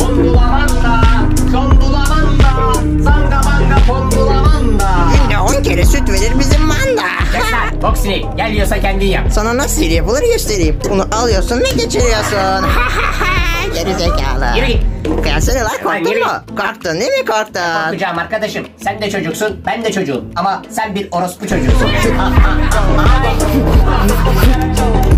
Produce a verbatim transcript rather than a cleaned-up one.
Pondulamanda, şondulamanda, zanga manga pondulamanda. Günde on kere süt verir bizim manda. Kes lan Foxy, gel yiyorsa kendin yap. Sana nasıl yapılır göstereyim. Bunu alıyorsun ve geçiriyorsun. Geri zekalı. Yürü git. Kıyasını lan, Lan korktun yürü mu? Korktun değil mi, korktun? Korkacağım arkadaşım. Sen de çocuksun, ben de çocuğum. Ama sen bir orospu çocuğusun.